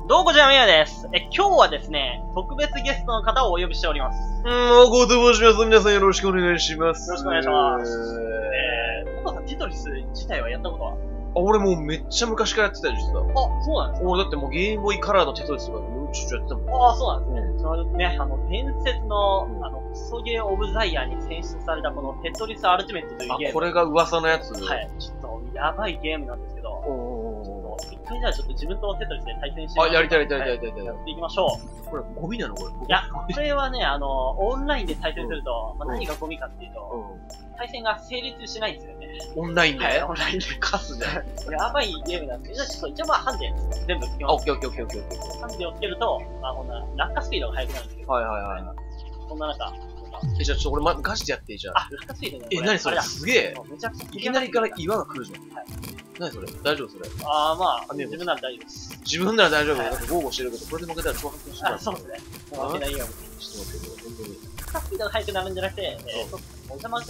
どうもこちらみやです。今日はですね、特別ゲストの方をお呼びしております。 おごと申します。皆さんよろしくお願いします。 よろしくお願いします。お父さん、テトリス自体はやったことは？ 俺もうめっちゃ昔からやってたよ、実は。 あ、そうなんですか？ 俺だってもうゲームボーイカラーのテトリスとかしょっちゅうやってたもん。 ああ、そうなんですね。そのね、伝説の、クソゲーオブザイヤーに選出されたこのテトリスアルティメットというゲーム。 これが噂のやつ。 はい。ちょっとやばいゲームなんですけど。一回じゃあちょっと自分とテトリスで対戦してみましょう。 やりたい。 やっていきましょう。これゴミなのこれ。 いや、これはね、オンラインで対戦すると、何がゴミかっていうと、対戦が成立しないんですよね。 オンラインで？ はい、オンラインで。 カスで。 やばいゲームなんで、じゃあちょっと一応まあハンデ全部つけます。 オッケー。 ハンデをつけると、こんな落下スピードが速くなるんですけど。 はい。 そんな中。 じゃあちょっと俺ガチでやっていいじゃん。 落下スピードね。 何それすげえ。 めちゃくちゃいきなりから岩が来るじゃん。はい。何それ大丈夫それ？ まあ、自分なら大丈夫です。 自分なら大丈夫。なんか豪語してるけど、これで負けたら超発見しない。 そうですね。負けないように。 ちょっと待って、本当に。 落下スピードが速くなるんじゃなくて、お邪魔、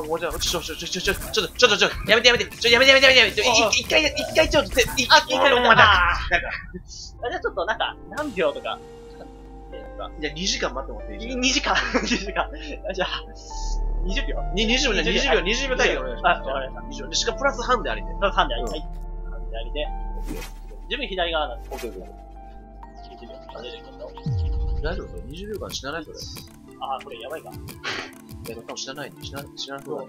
やめて。一回ちょっと、 一回また。じゃあちょっとなんか、何秒とか。 じゃあ2時間待ってもらっていい？ 2時間。じゃあ、20秒。 20秒待機お願いします。 わかりました。 しかもプラスハンデありで。 プラスハンデあり。はい。ハンデありで。自分左側なんです。 オッケー。 20秒。 大丈夫それ ?20 秒間死なないそれ。 これやばいか。 多分死なない。死なないそうだ。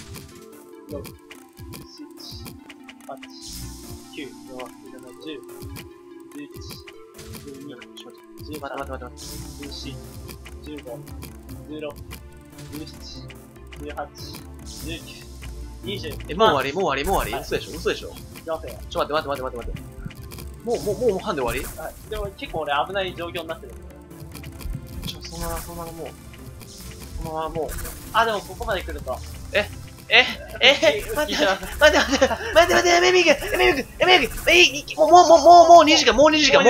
6、7、8、9、10、11、12、 待って。 14、15、16、17、18、19、20。 もう終わり嘘でしょいきますよ。 ちょっと待って。もうハンデ終わり？ はい。でも結構俺危ない状況になってるんで。 そのままもう。 でもここまで来ると。 待って、やめみくもう2時間。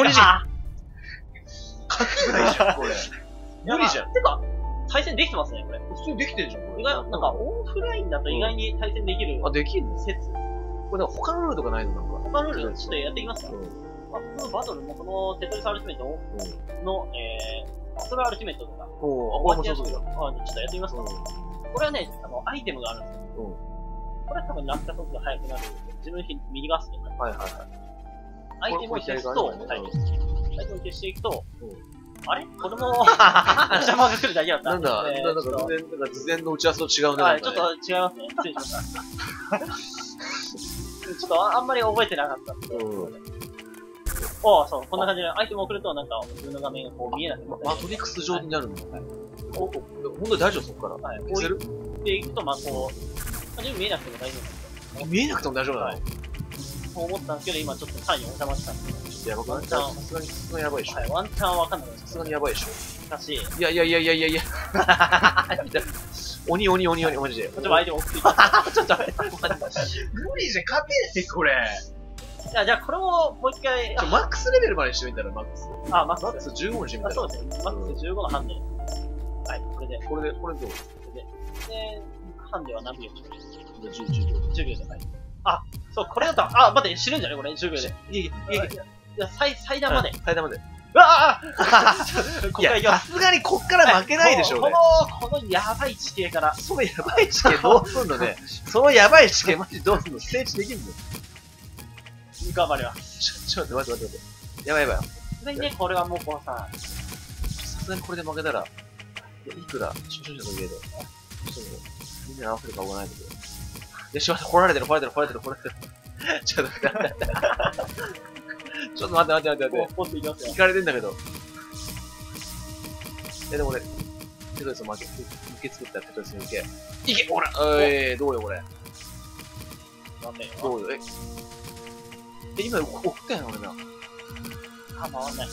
書けないじゃん、これ。無理じゃん。 てか、対戦できてますね、これ。 普通にできてんじゃん、これ。 意外、なんか、オフラインだと意外に対戦できる。 できんの？ 説。 これなんか他のルールとかないのなんか。 他のルールちょっとやっていきますか？このバトルもこのテトリスアルティメットの、バトルアルティメットとか。 これもそうだ。 ちょっとやってみますか？これはね、アイテムがあるんですよ。これは多分落下速度が速くなる。自分右側っすね。 はい。 アイテムを消すと、アイテムを消していくと、あれ子供邪魔が来るだけだった。 なんか事前の打ち合わせと違うね。 はい、ちょっと違いますね。失礼しました。ちょっとあんまり覚えてなかったんで。そう、こんな感じでアイテムを送ると、なんか自分の画面がこう見えなくなる。 マトリックス状になるの？本当に大丈夫そこから？ 消せる？でいくと、自分見えなくても大丈夫なんですよ。 見えなくても大丈夫なの？ そう思ったんですけど、今ちょっとさらにお邪魔したんで。 やばくない？さすがにやばいでしょ。 はい、ワンチャンわかんないです。 さすがにやばいでしょ。 しかし。 いや。鬼、マジで。 ちょっと相手を送っていきます。 ちょっと待って。無理じゃん、勝てねえ、これ。 じゃあこれをもう一回。 マックスレベルまでしてみたら、マックス。 マックス 15にしてみたら。 そうですね。マックス15のハンデ。はい、これで。 これどう？ で、ハンデは何秒 ？10秒。 10秒で、はい。そう、これだと、待って、死ぬんじゃないこれ、10秒で。いや、最大まで。 最大まで。 うわいや、さすがにこっから負けないでしょうね。 このやばい地形から。 そのやばい地形どうすんのね。そのやばい地形マジどうすんの？ステージできるの？ 頑張ります。 ちょっと待って。やばい。 さすがにね、これはもうこのさすがにこれで負けたら、いくら初心者の家で、みんなに合わせる顔がないけど。よし、待って、掘られてる。ちょっと待って。 ポンっていきますよ。 行かれてんだけど。でも俺、テトリスを受け作ったらテトリスに行け。いけほらどうよ、これ。 なんでどうよ、今送ったやん、俺な。 回んない。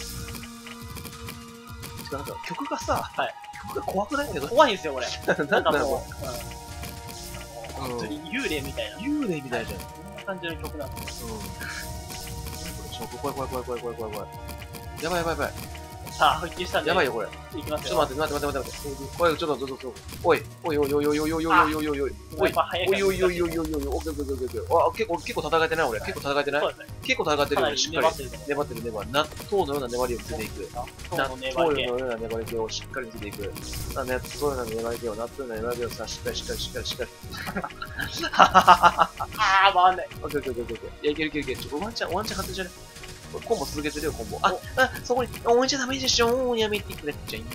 なんか、曲がさ、曲が怖くないけど。 怖いんですよ、これ。 なんかもう、 本当に幽霊みたいな。 幽霊みたいじゃん。 そんな感じの曲なんですよ。 怖い。やばい。 さあ、復旧したんで。 やばいよ、これ。 いきますよ。 ちょっと待って。おい、ちょっと、おい、おい、おい、おい、おい、おい、おい、おい、おい、おい、おい、おい、おい、結構戦えてない、俺。結構戦えてない。結構戦ってるよ、しっかり。粘ってる。納豆のような粘りを見せていく。納豆のような粘り気をしっかり見せていく。納豆のような粘り気を、納豆のような粘り気をさ、しっかり。 あー、回んない。 オッケー。いや、いける。ワンチャン勝手じゃね。コンボ続けてるよ、コンボ。そこに、置いちゃダメでしょ。やめてくれちゃい。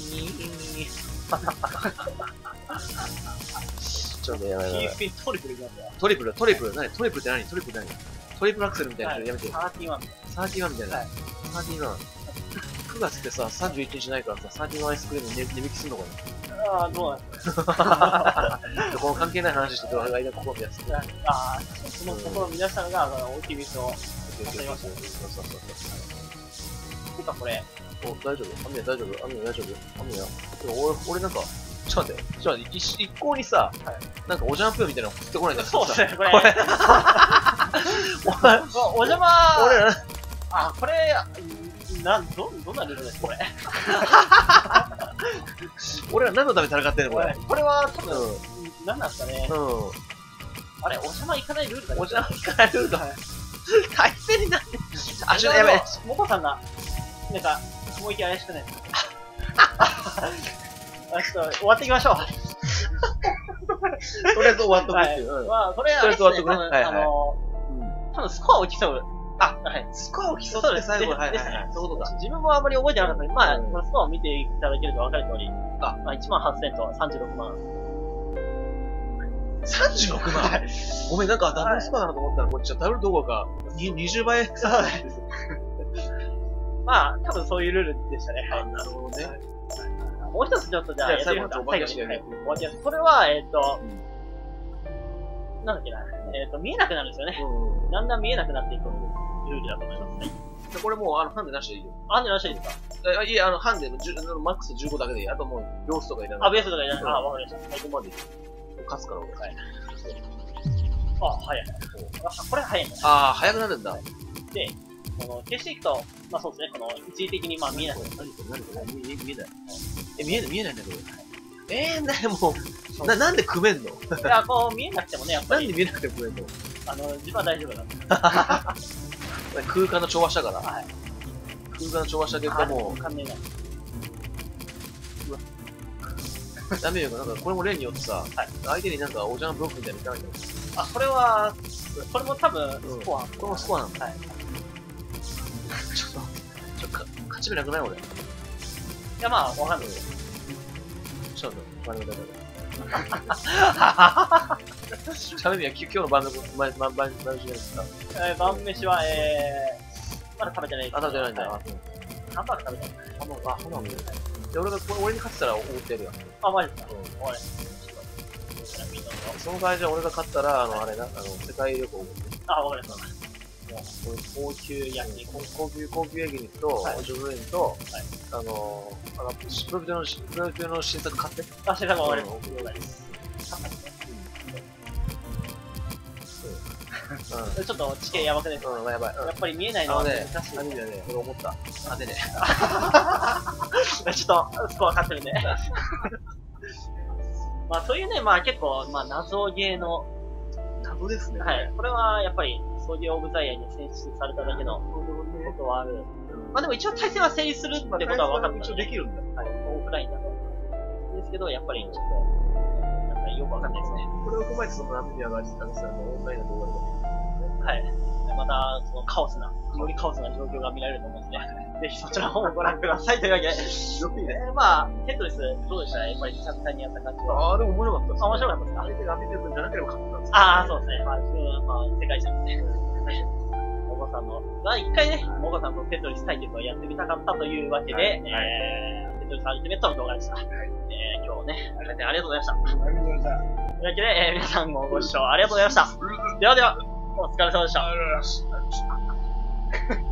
ちょっとやばい。 トリプルなんだよ。 トリプルって何？トリプルアクセルみたいなのやめて。 31 みたいな。31。9月ってさ、31日ないからさ、31アイスクリーム値引きすんのかな？ ああ、どうなんですか。 この関係ない話してて、俺が間ここのやつ。 ああ、そのところ皆さんが、大きい水を。 そう。 てかこれ。 大丈夫？アミヤ大丈夫？俺なんか、ちょっと待って、一向にさ、なんかおジャンプみたいなの振ってこないんだけど。 そうですね、これ。お邪魔俺ら、 あ、これ、どんなルールですこれ。 俺ら何のために戦ってんのこれ。 これは多分、何なんですかね。あれ、お邪魔行かないルールだね。 お邪魔行かないルールだ。大変になって。 やべえ。モコさんが、なんか、もう一回怪しくない。ちょっと、終わっていきましょう。 とりあえず終わっとくっていう。 まあ、これは、 とりあえず終わっとくね。 多分スコアを競う。 スコアを競って最後、そういうことだ。 自分もあんまり覚えてなかったので、まあ、スコアを見ていただけると分かる通り、18000と36万。 36万ごめん、なんかダブルスコアなのと思ったら、こっちはダブルどころか、20倍差です。 まあ、多分そういうルールでしたね。 なるほどね。 もう一つちょっとじゃあ、 最後にこれは、なんだっけな、見えなくなるんですよね。だんだん見えなくなっていくルールだと思います。 これもう、ハンデなしでいいよ。 ハンデなしでいいですか？ いえ、ハンデのマックス15だけでいい。あともう、ベースとかいらない。 ベースとかいらない。わかりました。 ここまで勝つから俺。 早い。これ早いんだね。 早くなるんだ。 で、消していくと、まあそうですね、一時的にまあ見えない。 何見えない。見えないんだけど。もう、なんで組めんの？ いや、こう見えなくてもね、やっぱり。 なんで見えなくても組めんの？ 自分は大丈夫なんで。 空間の調和したから。空間の調和した結果もう。 関連ない。 ダメよ、なんかこれも例によってさ、相手になんかおじゃんブロックみたいなのいかないんだよ。 これも多分スコア。 これもスコアなんだ。ちょっと、勝ち目なくない俺。いや、まあ、わかんないですよ。 ちょっと、ダメ。ちなみに今日の晩飯ですか？ 晩飯は、まだ食べてないです。 食べてないんだ。 ハンバーグ食べてない。 ハンバーグ。俺に勝ってたらおごってやるよ。 マジですか？ その場合じゃ俺が勝ったら、あれな、世界旅行を。 わかりました。高級焼肉。 高級焼肉と、お上手肉と、プロビュの新作買って。 新作わかります。ちょっと地形やばくないですか？ やばい。 やっぱり見えないのは難しい。 俺思った。でね。 ちょっと、スコア勝ってるね。まあ、そういうね、まあ結構、謎ゲーの。 謎ですね。 これはやっぱり、そういうオブザイヤーに選出されただけのことはある。でも一応対戦は成立するってことは分かった。 一応できるんだ。 オフラインだと。ですけど、やっぱりちょっと、なんかよく分かんないですね。 これを踏まえて、ナミビアが実際のオンラインの動画でも。 また、そのカオスな、よりカオスな状況が見られると思うので、ぜひそちらの方をご覧くださいというわけで。まあ、テトリス、どうでしたやっぱり実際にやった感じは。 でも面白かったです。 面白かったですか？ 相手が見てるんじゃなければ勝ったんです。 そうですね。自分は、世界じゃんね。モコさんの、一回ね、モコさんとテトリス対決をやってみたかったというわけで、テトリスアルティメットの動画でした。今日ね、ありがとうございました。というわけで、皆さんもご視聴ありがとうございました。ではでは、お疲れ様でした。